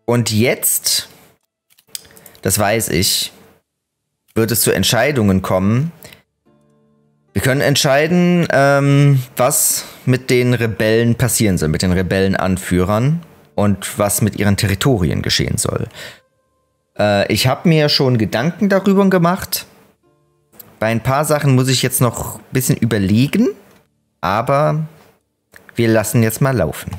Und jetzt, das weiß ich, wird es zu Entscheidungen kommen. Wir können entscheiden, was mit den Rebellen passieren soll, mit den Rebellenanführern und was mit ihren Territorien geschehen soll. Ich habe mir schon Gedanken darüber gemacht. Bei ein paar Sachen muss ich jetzt noch ein bisschen überlegen, aber wir lassen jetzt mal laufen.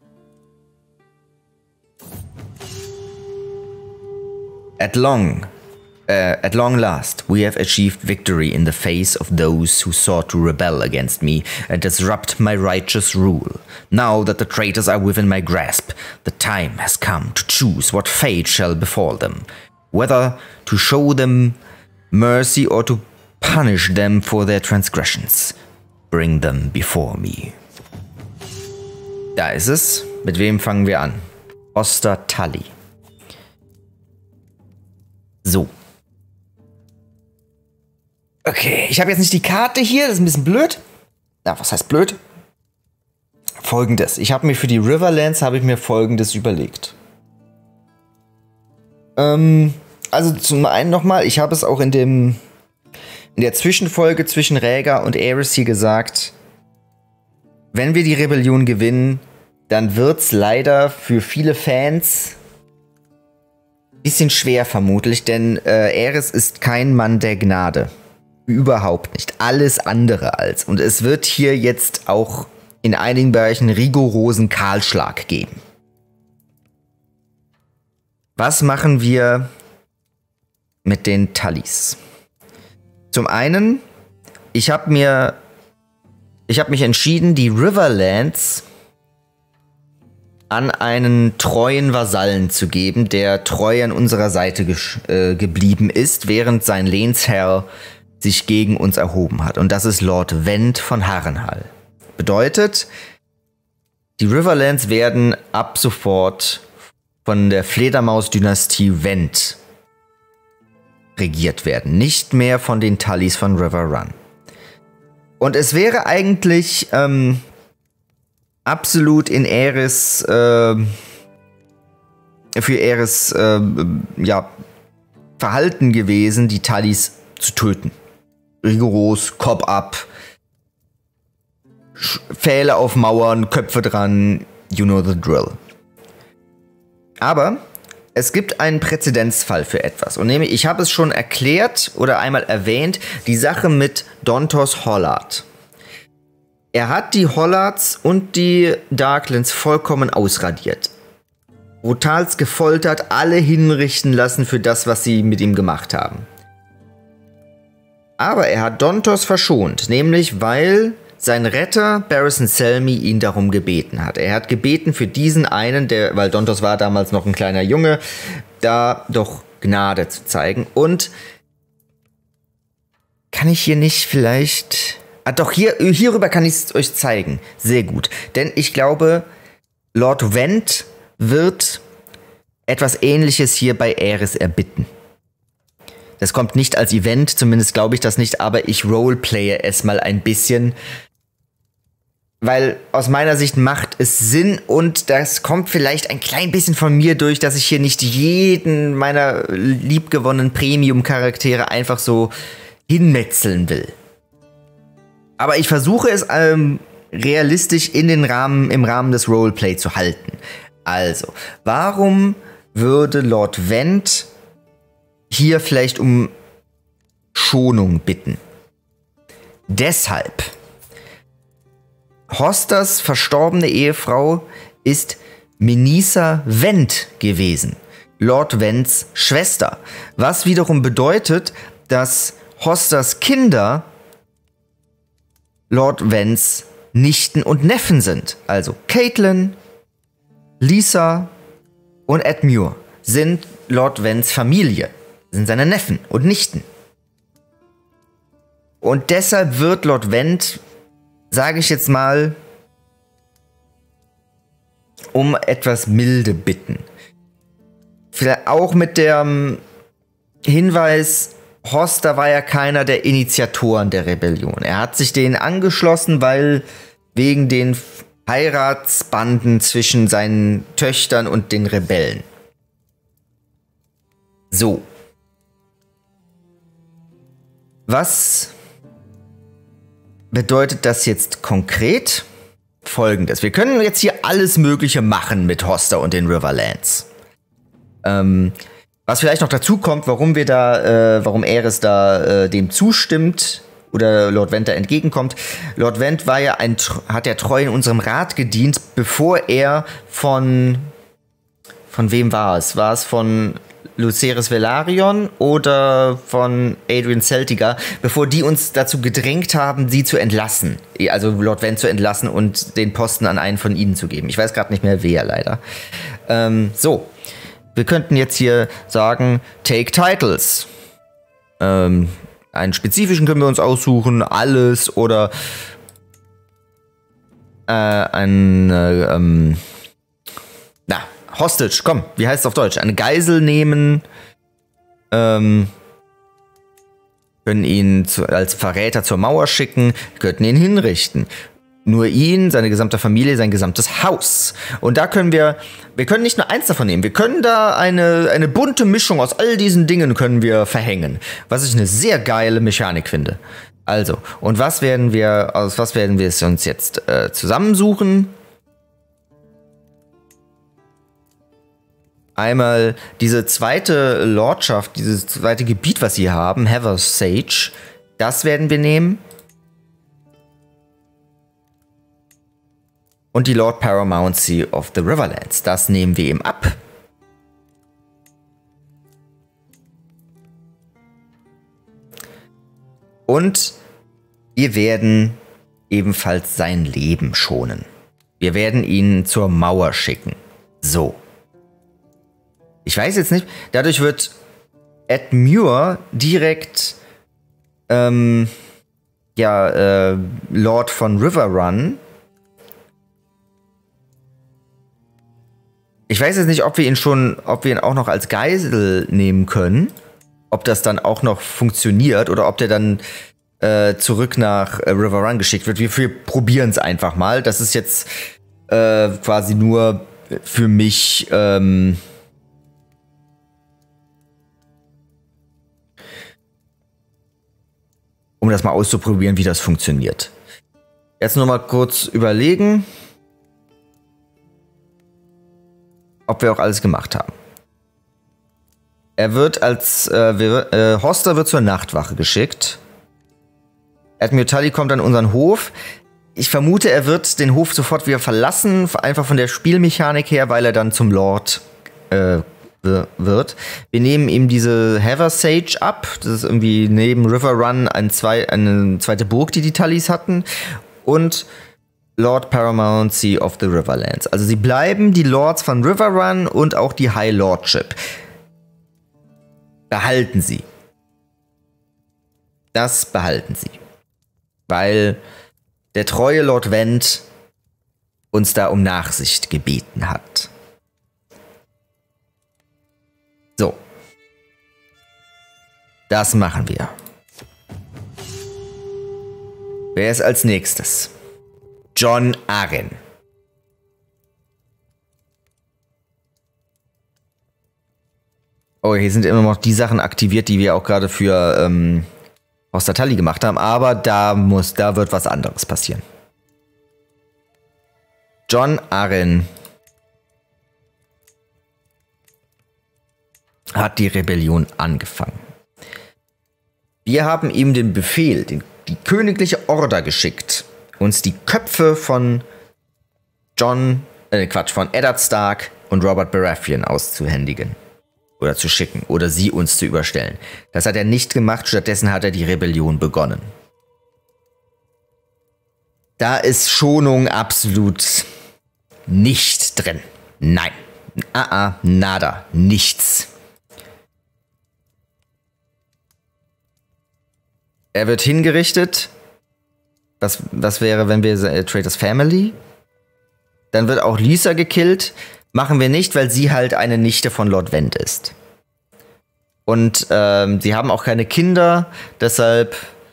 At long last, we have achieved victory in the face of those who sought to rebel against me and disrupt my righteous rule. Now that the traitors are within my grasp, the time has come to choose what fate shall befall them. Whether to show them mercy or to punish them for their transgressions. Bring them before me. Da ist es. Mit wem fangen wir an? Hoster Tully. So. Okay, ich habe jetzt nicht die Karte hier, das ist ein bisschen blöd. Na, was heißt blöd? Folgendes. Ich habe mir für die Riverlands Folgendes überlegt. Also zum einen nochmal, ich habe es auch in der Zwischenfolge zwischen Rhaegar und Aerys hier gesagt, wenn wir die Rebellion gewinnen, dann wird's leider für viele Fans ein bisschen schwer vermutlich, denn Aerys ist kein Mann der Gnade. Überhaupt nicht. Alles andere als. Und es wird hier jetzt auch in einigen Bereichen rigorosen Kahlschlag geben. Was machen wir mit den Tullys? Zum einen, ich habe mich entschieden, die Riverlands an einen treuen Vasallen zu geben, der treu an unserer Seite geblieben ist, während sein Lehnsherr sich gegen uns erhoben hat. Und das ist Lord Wend von Harrenhal. Bedeutet, die Riverlands werden ab sofort von der Fledermaus-Dynastie Wend regiert werden. Nicht mehr von den Tullys von Riverrun. Und es wäre eigentlich absolut in Aerys für Aerys Verhalten gewesen, die Tullys zu töten. Rigoros, Kopf ab, Pfähle auf Mauern, Köpfe dran, you know the drill. Aber es gibt einen Präzedenzfall für etwas. Und nämlich, ich habe es schon erklärt oder einmal erwähnt, die Sache mit Dontos Hollard. Er hat die Hollards und die Darklands vollkommen ausradiert. Brutalst gefoltert, alle hinrichten lassen für das, was sie mit ihm gemacht haben. Aber er hat Dontos verschont, nämlich weil sein Retter Barristan Selmy ihn darum gebeten hat. Er hat gebeten für diesen einen, weil Dontos war damals noch ein kleiner Junge, da doch Gnade zu zeigen. Und kann ich hier nicht vielleicht... Ah doch, hierüber kann ich es euch zeigen. Sehr gut. Denn ich glaube, Lord Wend wird etwas Ähnliches hier bei Aerys erbitten. Das kommt nicht als Event, zumindest glaube ich das nicht, aber ich roleplaye es mal ein bisschen. Weil aus meiner Sicht macht es Sinn und das kommt vielleicht ein klein bisschen von mir durch, dass ich hier nicht jeden meiner liebgewonnenen Premium-Charaktere einfach so hinmetzeln will. Aber ich versuche es realistisch im Rahmen des Roleplay zu halten. Also, warum würde Lord Wend hier vielleicht um Schonung bitten? Deshalb. Hosters verstorbene Ehefrau ist Menisa Wend gewesen. Lord Wends Schwester. Was wiederum bedeutet, dass Hosters Kinder Lord Wends Nichten und Neffen sind. Also Caitlin, Lisa und Edmure sind Lord Wends Familie. Sind seine Neffen und Nichten. Und deshalb wird Lord Wend, sage ich jetzt mal, um etwas Milde bitten. Vielleicht auch mit dem Hinweis, Hoster war ja keiner der Initiatoren der Rebellion. Er hat sich denen angeschlossen, weil wegen den Heiratsbanden zwischen seinen Töchtern und den Rebellen. So. Was bedeutet das jetzt konkret? Folgendes. Wir können jetzt hier alles Mögliche machen mit Hoster und den Riverlands. Was vielleicht noch dazu kommt, warum Aerys da dem zustimmt oder Lord Vent da entgegenkommt. Lord Vent war ja hat ja treu in unserem Rat gedient, bevor er von wem war es? War es von Lucerys Velaryon oder von Adrian Celtiga, bevor die uns dazu gedrängt haben, sie zu entlassen. Also Lord Vent zu entlassen und den Posten an einen von ihnen zu geben. Ich weiß gerade nicht mehr wer, leider. So. Wir könnten jetzt hier sagen, take titles. Einen spezifischen können wir uns aussuchen, alles oder Hostage, komm, wie heißt es auf Deutsch? Eine Geisel nehmen, können ihn als Verräter zur Mauer schicken, könnten ihn hinrichten. Nur ihn, seine gesamte Familie, sein gesamtes Haus. Und da können wir können nicht nur eins davon nehmen, wir können da eine bunte Mischung aus all diesen Dingen können wir verhängen. Was ich eine sehr geile Mechanik finde. Also, und aus was werden wir es uns jetzt zusammensuchen? Einmal diese zweite Lordschaft, dieses zweite Gebiet, was sie haben, Heathersage, das werden wir nehmen. Und die Lord Paramountcy of the Riverlands, das nehmen wir ihm ab. Und wir werden ebenfalls sein Leben schonen. Wir werden ihn zur Mauer schicken. So. Ich weiß jetzt nicht, dadurch wird Ed Muir direkt Lord von Riverrun. Ich weiß jetzt nicht, ob wir ihn auch noch als Geisel nehmen können, ob das dann auch noch funktioniert oder ob der dann zurück nach Riverrun geschickt wird. Wir probieren es einfach mal. Das ist jetzt quasi nur für mich um das mal auszuprobieren, wie das funktioniert. Jetzt nur mal kurz überlegen, ob wir auch alles gemacht haben. Er wird Hoster wird zur Nachtwache geschickt. Admiral Tully kommt an unseren Hof. Ich vermute, er wird den Hof sofort wieder verlassen, einfach von der Spielmechanik her, weil er dann zum Lord wird. Wir nehmen ihm diese Heathersage ab. Das ist irgendwie neben Riverrun eine zweite Burg, die Tullys hatten. Und Lord Paramountcy of the Riverlands. Also sie bleiben die Lords von Riverrun und auch die High Lordship. Behalten sie. Das behalten sie. Weil der treue Lord Vent uns da um Nachsicht gebeten hat. So. Das machen wir. Wer ist als nächstes? Jon Arryn. Oh, hier sind immer noch die Sachen aktiviert, die wir auch gerade für Hoster Tully gemacht haben, aber da wird was anderes passieren. Jon Arryn hat die Rebellion angefangen. Wir haben ihm den Befehl, die königliche Order geschickt, uns die Köpfe von von Eddard Stark und Robert Baratheon auszuhändigen. Oder zu schicken. Oder sie uns zu überstellen. Das hat er nicht gemacht, stattdessen hat er die Rebellion begonnen. Da ist Schonung absolut nicht drin. Nein. Nada. Nichts. Er wird hingerichtet. Was wäre, wenn wir Traitors Family? Dann wird auch Lysa gekillt. Machen wir nicht, weil sie halt eine Nichte von Lord Vent ist. Und sie haben auch keine Kinder, deshalb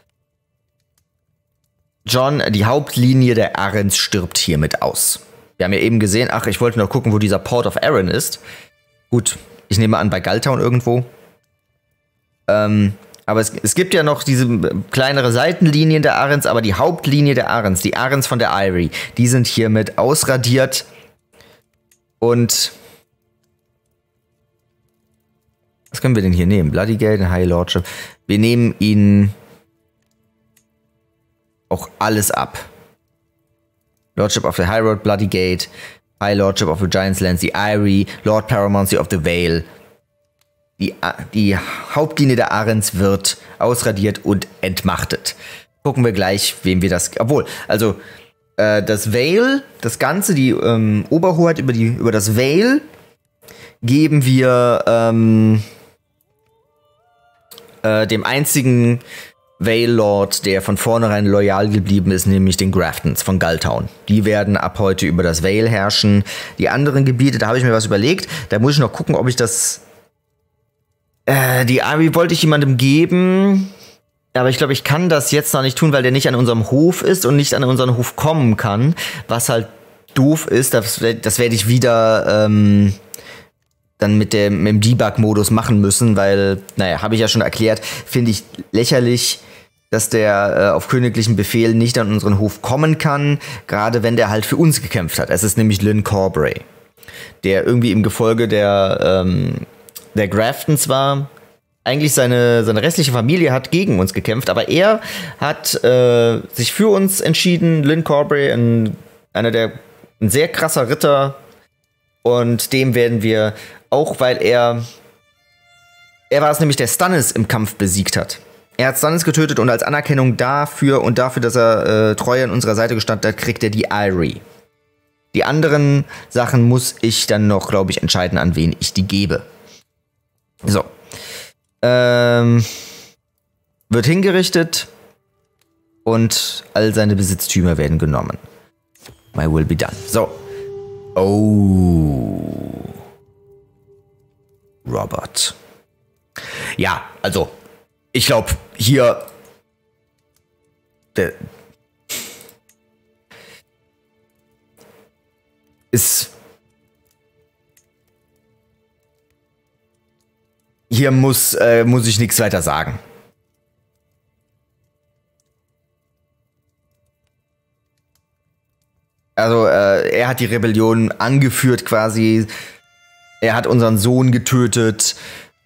die Hauptlinie der Arryns stirbt hiermit aus. Wir haben ja eben gesehen, ich wollte noch gucken, wo dieser Port of Arryn ist. Gut, ich nehme an, bei Galtown irgendwo. Aber es gibt ja noch diese kleinere Seitenlinien der Arryns, aber die Hauptlinie der Arryns, die Arryns von der Eyrie, die sind hiermit ausradiert. Und was können wir denn hier nehmen? Bloodygate und High Lordship. Wir nehmen ihnen auch alles ab. Lordship of the High Road, Bloodygate, High Lordship of the Giants Lands, the Eyrie, Lord Paramountcy of the Vale. Die Hauptlinie der Arryns wird ausradiert und entmachtet. Gucken wir gleich, wem wir das... Obwohl, also das Vale, das Ganze, die Oberhoheit über das Vale geben wir dem einzigen Vale Lord, der von vornherein loyal geblieben ist, nämlich den Graftons von Gulltown. Die werden ab heute über das Vale herrschen. Die anderen Gebiete, da habe ich mir was überlegt. Da muss ich noch gucken, ob ich das... die Eyrie wollte ich jemandem geben, aber ich glaube, ich kann das jetzt noch nicht tun, weil der nicht an unserem Hof ist und nicht an unseren Hof kommen kann. Was halt doof ist, das werde ich wieder dann mit dem Debug-Modus machen müssen, weil, naja, habe ich ja schon erklärt, finde ich lächerlich, dass der auf königlichen Befehl nicht an unseren Hof kommen kann, gerade wenn der halt für uns gekämpft hat. Es ist nämlich Lyn Corbray, der irgendwie im Gefolge der Graftons war. Eigentlich seine restliche Familie hat gegen uns gekämpft, aber er hat sich für uns entschieden. Lyn Corbray, ein sehr krasser Ritter, und dem werden wir, auch weil er war es nämlich, der Stannis im Kampf besiegt hat. Er hat Stannis getötet und als Anerkennung dafür, dass er treu an unserer Seite gestanden hat, kriegt er die Eyrie. Die anderen Sachen muss ich dann noch, glaube ich, entscheiden, an wen ich die gebe. So. Wird hingerichtet und all seine Besitztümer werden genommen. My will be done. So. Oh. Robert. Ja, also, ich glaube, hier ist... Hier muss ich nichts weiter sagen. Also, er hat die Rebellion angeführt quasi. Er hat unseren Sohn getötet.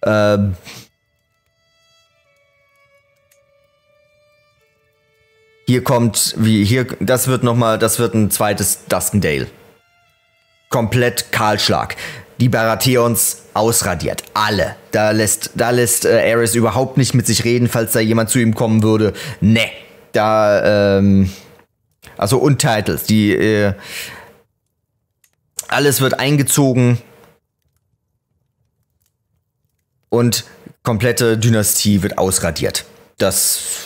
Das wird ein zweites Duskendale. Komplett Kahlschlag. Die Baratheons ausradiert. Alle. Da lässt Aerys überhaupt nicht mit sich reden, falls da jemand zu ihm kommen würde. Ne. Also Untitles. Alles wird eingezogen. Und komplette Dynastie wird ausradiert. Das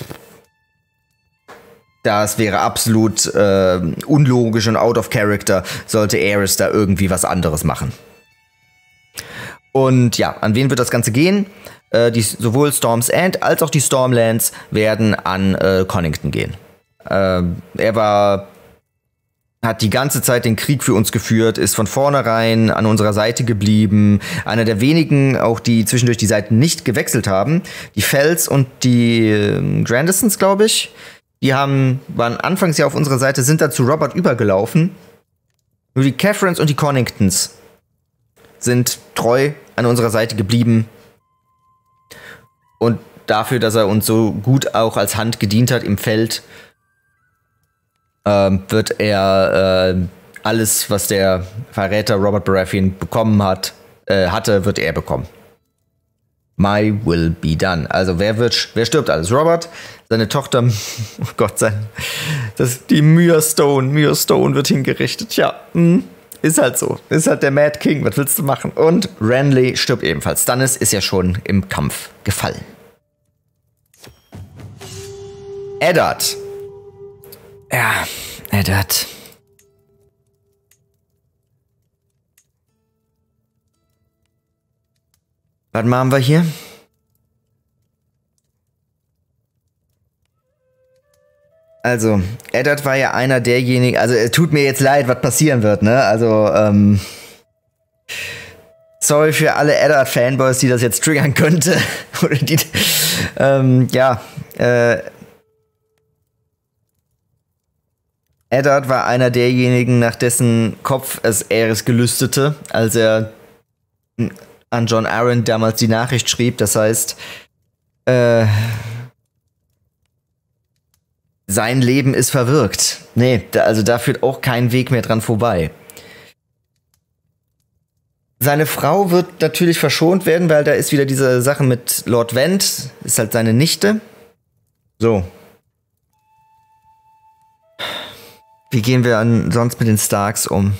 wäre absolut unlogisch und out of character, sollte Aerys da irgendwie was anderes machen. Und ja, an wen wird das Ganze gehen? Sowohl Storm's End als auch die Stormlands werden an Connington gehen. Hat die ganze Zeit den Krieg für uns geführt, ist von vornherein an unserer Seite geblieben. Einer der wenigen, auch die zwischendurch die Seiten nicht gewechselt haben. Die Fells und die Grandisons, glaube ich. Die waren anfangs ja auf unserer Seite, sind dann zu Robert übergelaufen. Nur die Catherines und die Conningtons sind treu an unserer Seite geblieben. Und dafür, dass er uns so gut auch als Hand gedient hat im Feld, wird er alles, was der Verräter Robert Baratheon bekommen hatte, wird er bekommen. My will be done. Also wer stirbt alles? Robert, seine Tochter, oh Gott, die Myr Stone wird hingerichtet. Ja, ist halt so. Ist halt der Mad King, was willst du machen? Und Renly stirbt ebenfalls. Stannis ist ja schon im Kampf gefallen. Eddard. Ja, Eddard. Was machen wir hier? Also, Eddard war ja einer derjenigen, also es tut mir jetzt leid, was passieren wird, ne? Also, Sorry für alle Eddard-Fanboys, die das jetzt triggern könnte. Oder die, Eddard war einer derjenigen, nach dessen Kopf es Aerys gelüstete, als er an Jon Arryn damals die Nachricht schrieb. Das heißt, sein Leben ist verwirkt. Nee, da führt auch kein Weg mehr dran vorbei. Seine Frau wird natürlich verschont werden, weil da ist wieder diese Sache mit Lord Vent. Ist halt seine Nichte. So. Wie gehen wir sonst mit den Starks um?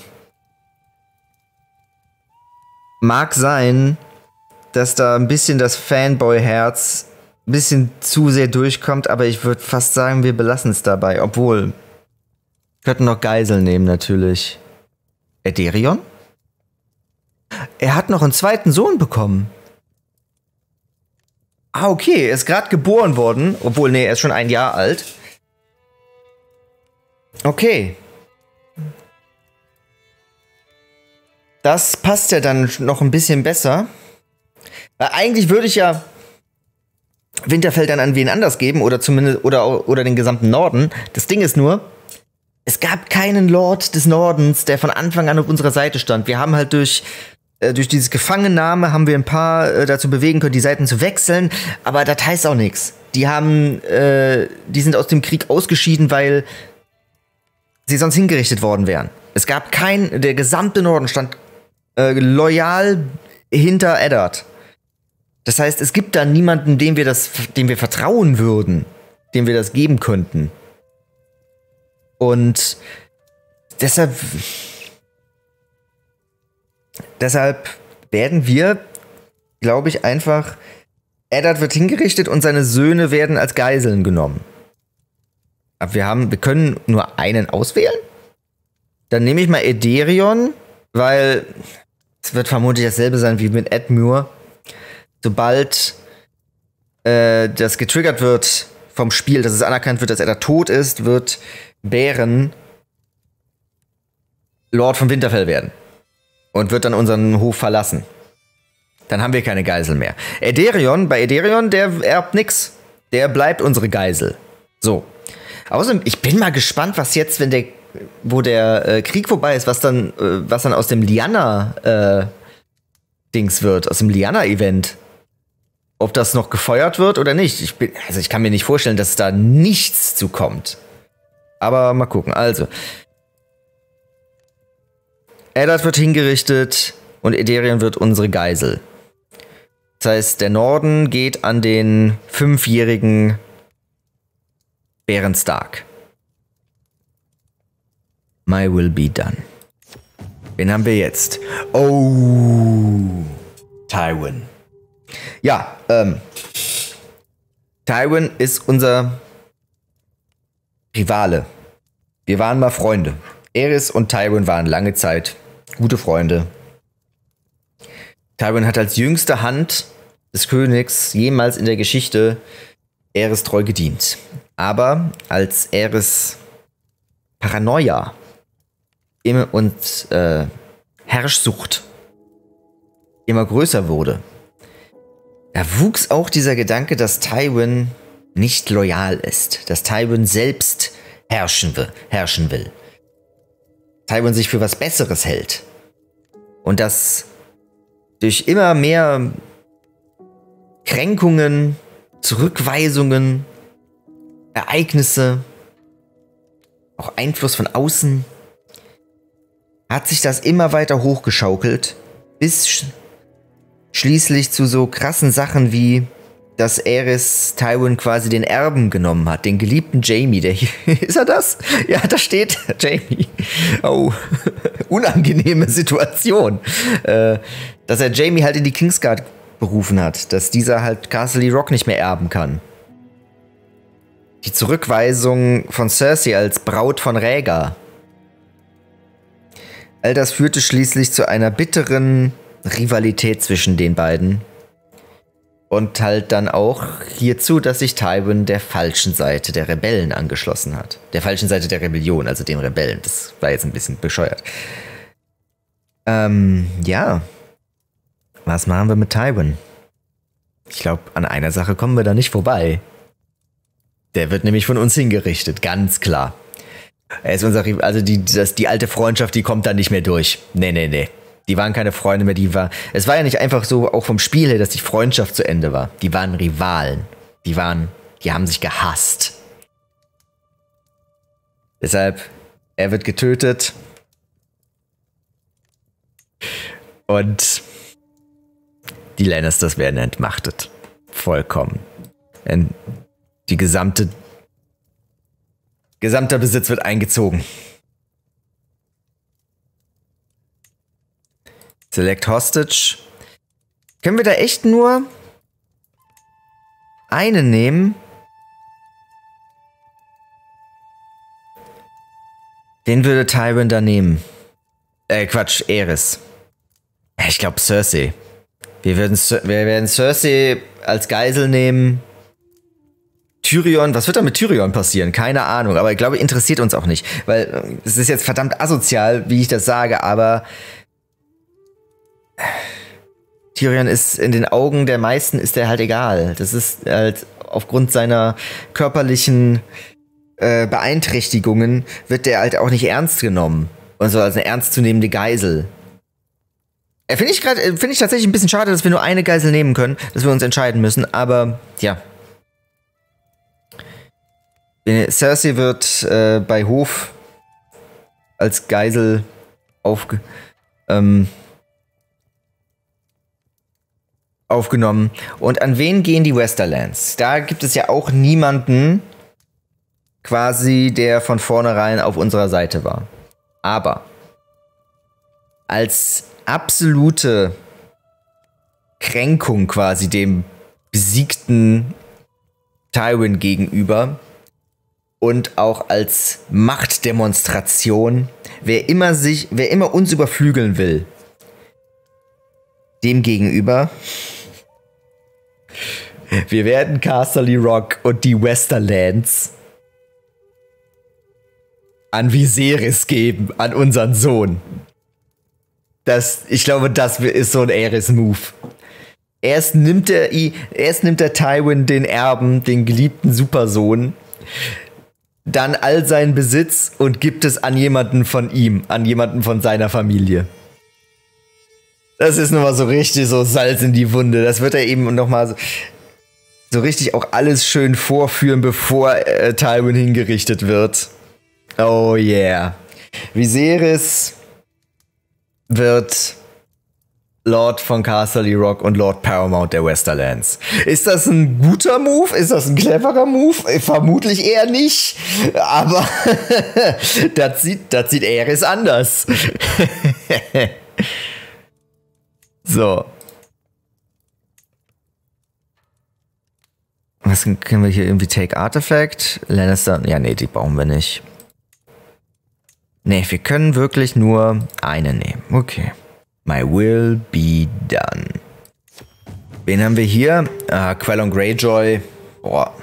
Mag sein, dass da ein bisschen das Fanboy-Herz ein bisschen zu sehr durchkommt, aber ich würde fast sagen, wir belassen es dabei. Obwohl, wir könnten noch Geiseln nehmen, natürlich. Ederion? Er hat noch einen zweiten Sohn bekommen. Ah, okay, er ist gerade geboren worden. Obwohl, nee, er ist schon 1 Jahr alt. Okay. Das passt ja dann noch ein bisschen besser. Weil eigentlich würde ich ja Winterfell dann an wen anders geben oder zumindest oder den gesamten Norden. Das Ding ist nur, es gab keinen Lord des Nordens, der von Anfang an auf unserer Seite stand. Wir haben halt durch dieses Gefangennahme haben wir ein paar dazu bewegen können, die Seiten zu wechseln, aber das heißt auch nichts. Die sind aus dem Krieg ausgeschieden, weil sie sonst hingerichtet worden wären. Es gab der gesamte Norden stand loyal hinter Eddard. Das heißt, es gibt da niemanden, dem wir vertrauen würden, dem wir das geben könnten. Und deshalb werden wir, glaube ich, einfach, Eddard wird hingerichtet und seine Söhne werden als Geiseln genommen. Aber wir können nur einen auswählen? Dann nehme ich mal Ederion, weil es wird vermutlich dasselbe sein wie mit Edmure. Sobald das getriggert wird vom Spiel, dass es anerkannt wird, dass er da tot ist, wird Beren Lord von Winterfell werden. Und wird dann unseren Hof verlassen. Dann haben wir keine Geisel mehr. Bei Ederion, der erbt nix. Der bleibt unsere Geisel. So. Außerdem, ich bin mal gespannt, was jetzt, wo der Krieg vorbei ist, was dann aus dem Lyanna Dings wird, aus dem Lyanna-Event. Ob das noch gefeuert wird oder nicht. Ich kann mir nicht vorstellen, dass da nichts zu kommt. Aber mal gucken. Also. Eddard wird hingerichtet und Ederion wird unsere Geisel. Das heißt, der Norden geht an den 5-jährigen Beren Stark. My will be done. Wen haben wir jetzt? Oh, Tywin. Ja, Tywin ist unser Rivale. Wir waren mal Freunde. Aerys und Tywin waren lange Zeit gute Freunde. Tywin hat als jüngste Hand des Königs jemals in der Geschichte Aerys treu gedient. Aber als Aerys Paranoia und Herrschsucht immer größer wurde, da wuchs auch dieser Gedanke, dass Tywin nicht loyal ist, dass Tywin selbst herrschen will. Tywin sich für was Besseres hält. Und dass durch immer mehr Kränkungen, Zurückweisungen, Ereignisse, auch Einfluss von außen, hat sich das immer weiter hochgeschaukelt, bis schließlich zu so krassen Sachen wie, dass Aerys Tywin quasi den Erben genommen hat, den geliebten Jaime. Ist er das? Ja, da steht Jaime. Oh, unangenehme Situation. Dass er Jaime halt in die Kingsguard berufen hat, dass dieser halt Castle Rock nicht mehr erben kann. Die Zurückweisung von Cersei als Braut von Rhaegar. All das führte schließlich zu einer bitteren Rivalität zwischen den beiden. Und halt dann auch hierzu, dass sich Tywin der falschen Seite der Rebellen angeschlossen hat. Der falschen Seite der Rebellion, also den Rebellen. Das war jetzt ein bisschen bescheuert. Ja. Was machen wir mit Tywin? Ich glaube, an einer Sache kommen wir da nicht vorbei. Der wird nämlich von uns hingerichtet, ganz klar. Er ist unser, also die alte Freundschaft, die kommt da nicht mehr durch. Nee. Die waren keine Freunde mehr, es war ja nicht einfach so, auch vom Spiel her, dass die Freundschaft zu Ende war. Die waren Rivalen. Die haben sich gehasst. Deshalb, er wird getötet. Und die Lannisters werden entmachtet. Vollkommen. Gesamter Besitz wird eingezogen. Select Hostage. Können wir da echt nur eine nehmen? Den würde Tywin da nehmen. Quatsch, Aerys. Ich glaube Cersei. Wir werden Cersei als Geisel nehmen. Tyrion, was wird da mit Tyrion passieren? Keine Ahnung, aber ich glaube, interessiert uns auch nicht. Weil es ist jetzt verdammt asozial, wie ich das sage, aber Tyrion ist in den Augen der meisten ist der halt egal. Das ist halt aufgrund seiner körperlichen Beeinträchtigungen wird der halt auch nicht ernst genommen. Also als eine ernstzunehmende Geisel. Finde ich tatsächlich ein bisschen schade, dass wir nur eine Geisel nehmen können, dass wir uns entscheiden müssen, aber ja. Cersei wird bei Hof als Geisel aufgenommen. Und an wen gehen die Westerlands? Da gibt es ja auch niemanden, quasi, der von vornherein auf unserer Seite war. Aber als absolute Kränkung quasi dem besiegten Tywin gegenüber und auch als Machtdemonstration, wer immer uns überflügeln will, dem gegenüber, wir werden Casterly Rock und die Westerlands an Viserys geben, an unseren Sohn. Ich glaube, das ist so ein Aerys-Move. Erst nimmt der Tywin den Erben, den geliebten Supersohn, dann all seinen Besitz und gibt es an jemanden von ihm, an jemanden von seiner Familie. Das ist nochmal so richtig so Salz in die Wunde. Das wird er eben nochmal so richtig auch alles schön vorführen, bevor Tywin hingerichtet wird. Oh yeah. Viserys wird Lord von Casterly Rock und Lord Paramount der Westerlands. Ist das ein guter Move? Ist das ein cleverer Move? Vermutlich eher nicht. Aber das sieht Aerys anders. So. Was können wir hier irgendwie Take Artifact? Lannister? Ja, nee, die brauchen wir nicht. Nee, wir können wirklich nur eine nehmen. Okay. My will be done. Wen haben wir hier? Quellon Greyjoy. Boah.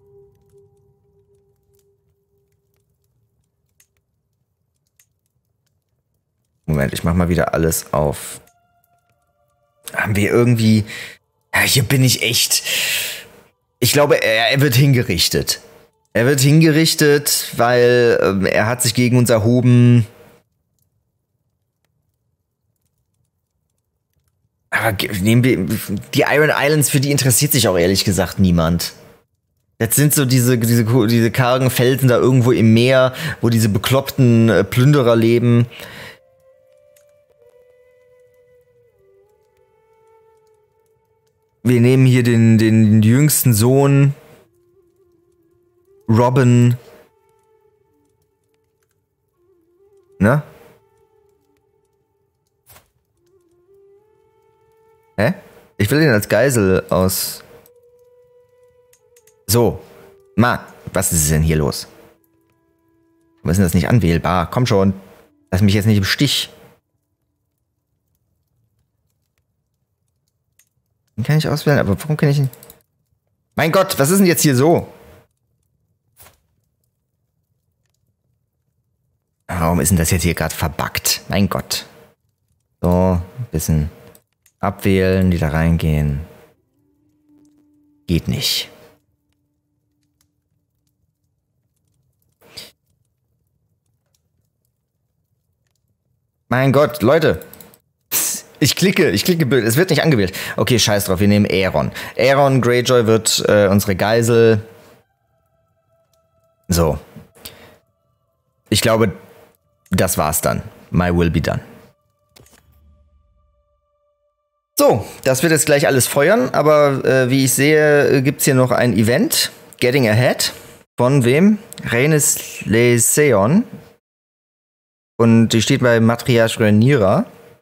Moment, ich mach mal wieder alles auf. Haben wir irgendwie... Ja, hier bin ich echt... Ich glaube, er wird hingerichtet. Er wird hingerichtet, weil er hat sich gegen uns erhoben. Aber nehmen wir die Iron Islands, für die interessiert sich auch ehrlich gesagt niemand. Das sind so diese kargen Felsen da irgendwo im Meer, wo diese bekloppten Plünderer leben. Wir nehmen hier den jüngsten Sohn, Robin. Ne? Hä? Ich will den als Geisel aus... So. Was ist denn hier los? Warum ist denn das nicht anwählbar? Komm schon. Lass mich jetzt nicht im Stich. Den kann ich auswählen, aber warum kann ich ihn... Mein Gott, was ist denn jetzt hier so? Warum ist denn das jetzt hier gerade verbuggt? Mein Gott. So, ein bisschen Abwählen, die da reingehen. Geht nicht. Mein Gott, Leute. Ich klicke, es wird nicht angewählt. Okay, scheiß drauf, wir nehmen Aeron. Aeron Greyjoy wird unsere Geisel. So. Ich glaube, das war's dann. My will be done. So, das wird jetzt gleich alles feuern, aber wie ich sehe, gibt's hier noch ein Event. Getting Ahead. Von wem? Rhaenys Leseon. Und die steht bei Matriarch Rhaenyra.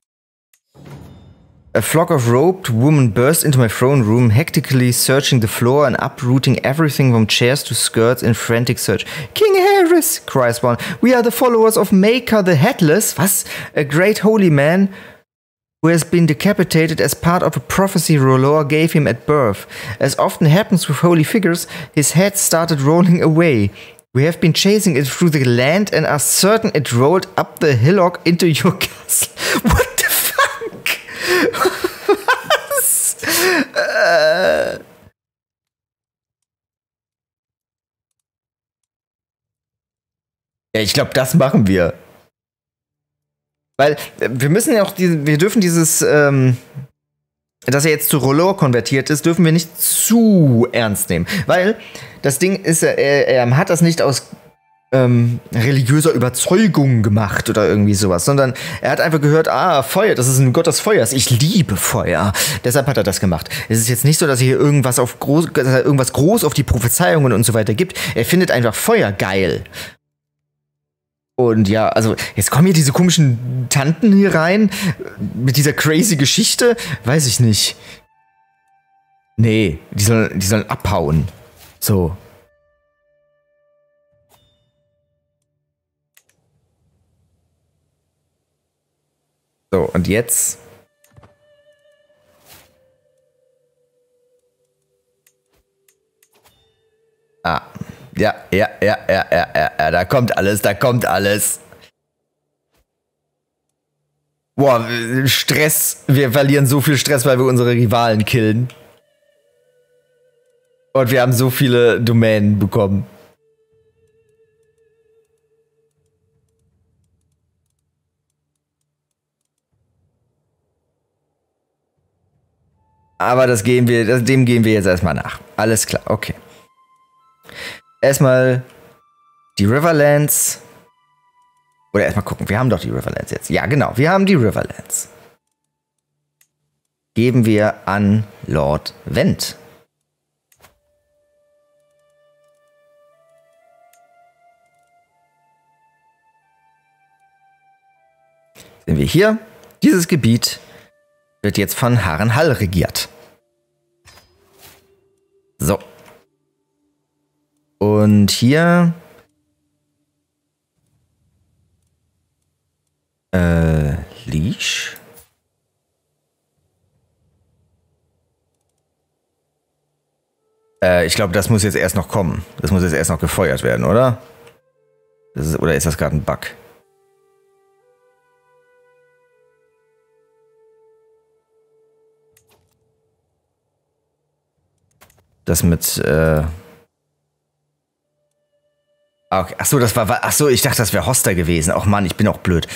A flock of robed women burst into my throne room, hectically searching the floor and uprooting everything from chairs to skirts in frantic search. King Harris, cries one. We are the followers of Maker the Headless. Was? A great holy man who has been decapitated as part of a prophecy R'hllor gave him at birth. As often happens with holy figures, his head started rolling away. We have been chasing it through the land and are certain it rolled up the hillock into your castle. What the fuck? Was? Ja, ich glaube, das machen wir. Weil wir müssen ja auch wir dürfen dieses, dass er jetzt zu R'hllor konvertiert ist, dürfen wir nicht zu ernst nehmen. Weil das Ding ist, er hat das nicht aus religiöser Überzeugung gemacht oder irgendwie sowas, sondern er hat einfach gehört, Feuer, das ist ein Gott des Feuers, ich liebe Feuer. Deshalb hat er das gemacht. Es ist jetzt nicht so, dass er hier irgendwas groß auf die Prophezeiungen und so weiter gibt. Er findet einfach Feuer geil. Und ja, also jetzt kommen hier diese komischen Tanten hier rein mit dieser crazy Geschichte. Weiß ich nicht. Nee, die sollen abhauen. So. So, und jetzt. Ja, da kommt alles. Boah, Stress. Wir verlieren so viel Stress, weil wir unsere Rivalen killen. Und wir haben so viele Domänen bekommen. Aber dem gehen wir jetzt erstmal nach. Alles klar, okay. Erstmal die Riverlands. Oder erstmal gucken, wir haben doch die Riverlands jetzt. Ja, genau, wir haben die Riverlands. Geben wir an Lord Vent. Sind wir hier? Dieses Gebiet wird jetzt von Harrenhal regiert. So. Und hier Leash. Ich glaube, das muss jetzt erst noch kommen. Das muss jetzt erst noch gefeuert werden, oder? Oder ist das gerade ein Bug? Das mit okay. Achso, ich dachte, das wäre Hoster gewesen. Ach Mann, ich bin auch blöd.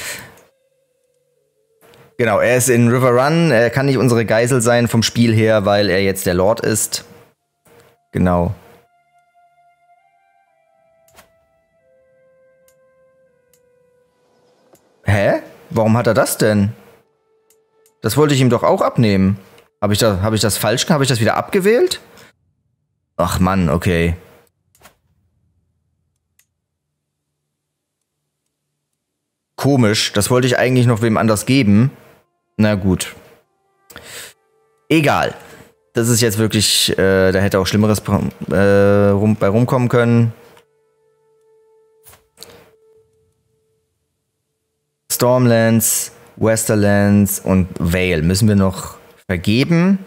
Genau, er ist in River Run. Er kann nicht unsere Geisel sein vom Spiel her, weil er jetzt der Lord ist. Genau. Hä? Warum hat er das denn? Das wollte ich ihm doch auch abnehmen. Habe ich das falsch? Habe ich das wieder abgewählt? Ach Mann, okay. Komisch, das wollte ich eigentlich noch wem anders geben. Na gut. Egal. Das ist jetzt wirklich, da hätte auch Schlimmeres bei rumkommen können. Stormlands, Westerlands und Vale müssen wir noch vergeben.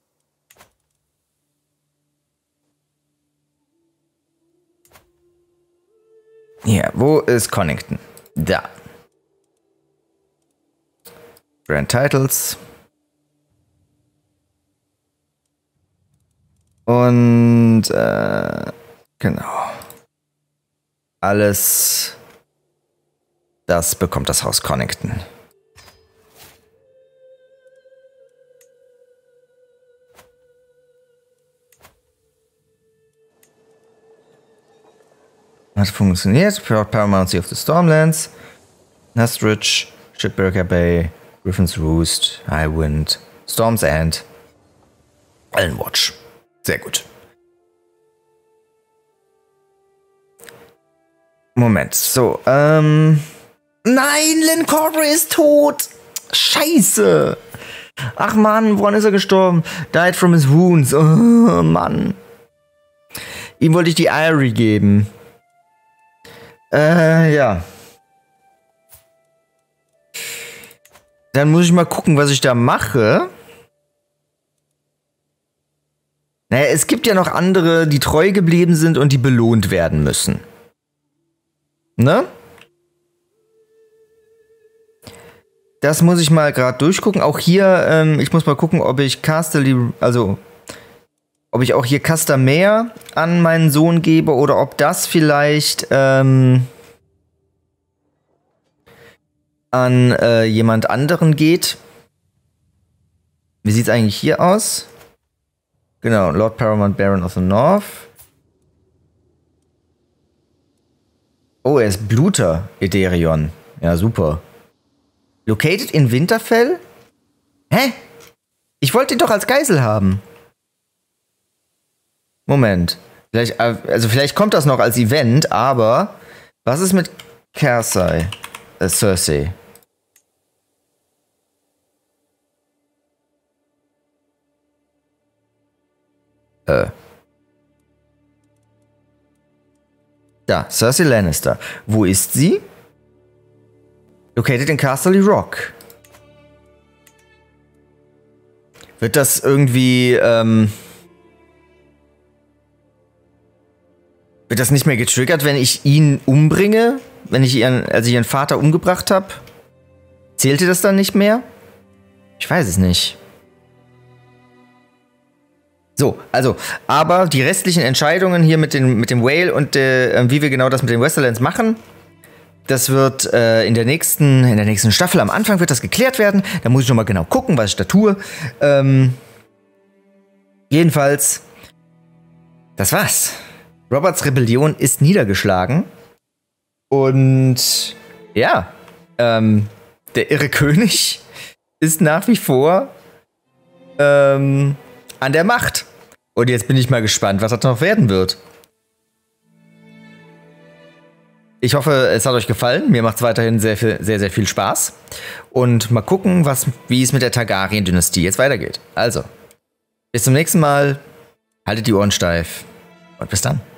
Ja, wo ist Connington? Da. Grand Titles. Und genau. Alles das bekommt das Haus Connington. Hat funktioniert. Paramountcy of the Stormlands. Nestridge, Shipbreaker Bay, Griffin's Roost, Highwind, Storm's End, Ellenwatch. Sehr gut. Moment, so, nein, Lyn Corbray ist tot! Scheiße! Ach Mann, woran ist er gestorben? Died from his wounds. Oh Mann. Ihm wollte ich die Eyrie geben. Ja. Dann muss ich mal gucken, was ich da mache. Naja, es gibt ja noch andere, die treu geblieben sind und die belohnt werden müssen. Ne? Das muss ich mal gerade durchgucken. Auch hier, ich muss mal gucken, ob ich ob ich auch hier Castamere an meinen Sohn gebe oder ob das vielleicht an jemand anderen geht. Wie sieht's eigentlich hier aus? Genau, Lord Paramount Baron of the North. Oh, er ist Bluter, Ederion. Ja, super. Located in Winterfell? Hä? Ich wollte ihn doch als Geisel haben. Moment. Vielleicht kommt das noch als Event, aber was ist mit Cersei? Cersei. Da, Cersei Lannister. Wo ist sie? Located in Casterly Rock. Wird das irgendwie, wird das nicht mehr getriggert, wenn ich ihn umbringe? Wenn ich als ich ihren Vater umgebracht habe? Zählte das dann nicht mehr? Ich weiß es nicht. So, also, aber die restlichen Entscheidungen hier mit dem Whale und wie wir genau das mit den Westerlands machen, das wird in der nächsten Staffel am Anfang wird das geklärt werden. Da muss ich noch mal genau gucken, was ich da tue. Jedenfalls, das war's. Roberts Rebellion ist niedergeschlagen. Und ja, der irre König ist nach wie vor an der Macht. Und jetzt bin ich mal gespannt, was das noch werden wird. Ich hoffe, es hat euch gefallen. Mir macht es weiterhin sehr, sehr viel Spaß. Und mal gucken, wie es mit der Targaryen-Dynastie jetzt weitergeht. Also, bis zum nächsten Mal. Haltet die Ohren steif. Und bis dann.